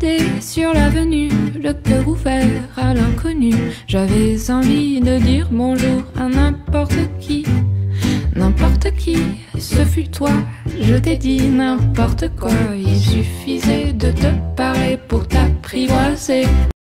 baladais sur l'avenue, le cœur ouvert à l'inconnu. J'avais envie de dire bonjour à n'importe qui. N'importe qui, ce fut toi, je t'ai dit n'importe quoi. Il suffisait de te parler pour t'apprivoiser.